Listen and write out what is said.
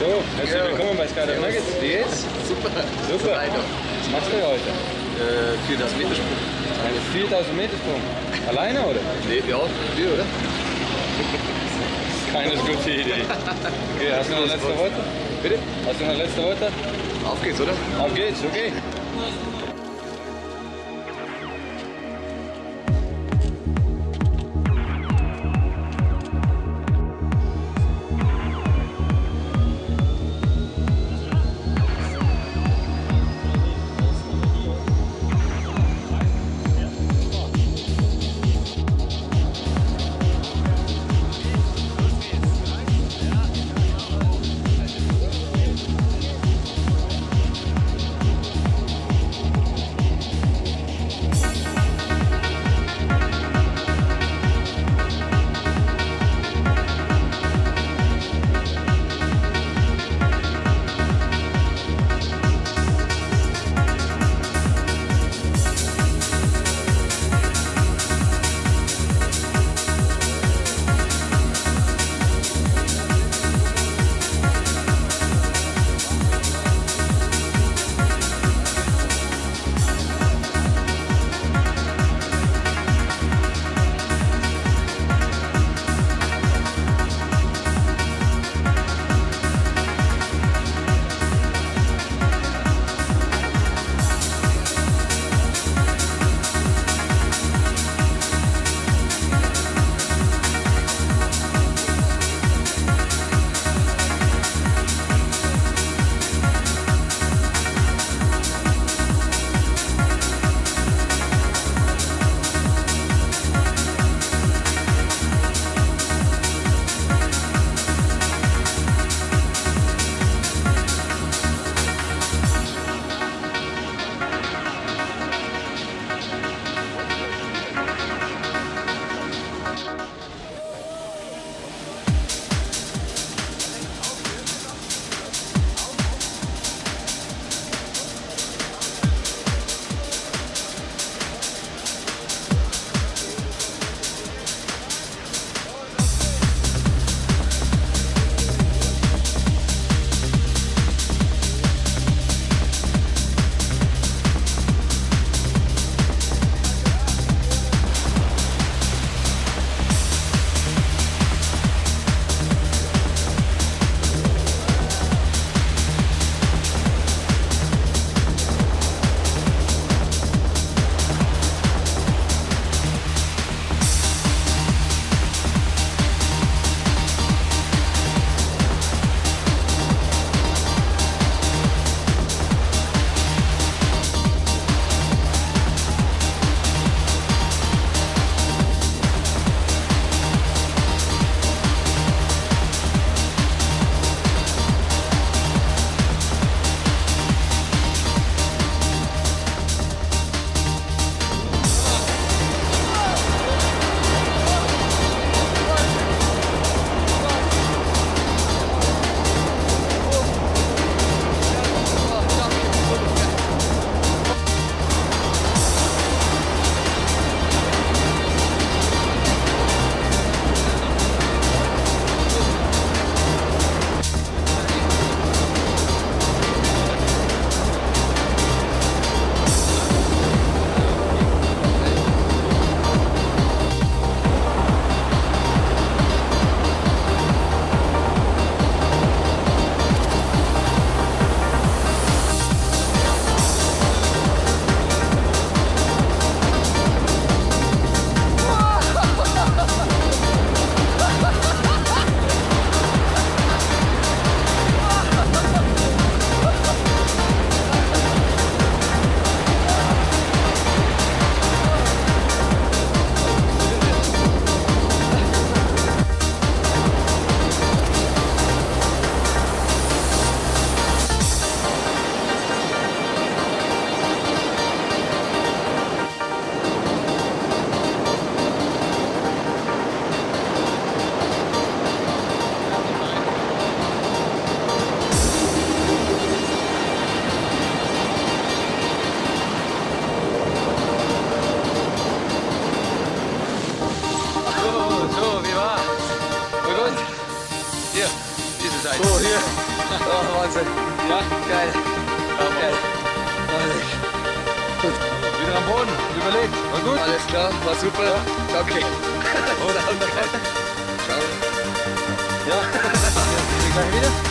So, herzlich willkommen bei Skydive Nuggets. Wie geht's? Super. Super. Was machst du heute? 4000 Meter Sprung. 4000 Meter Sprung. Alleine oder? Nee, ja, wir, oder? Keine gute Idee. Okay, hast du noch letzte Worte? Bitte? Hast du noch letzte Worte? Auf geht's, oder? Auf geht's, okay. Wahnsinn. Ja. Geil. Geil. Gut. Wieder am Boden. Überlegt. War gut? Alles klar, war super. Ja. Danke. Und Ciao. Ja. Gleich wieder?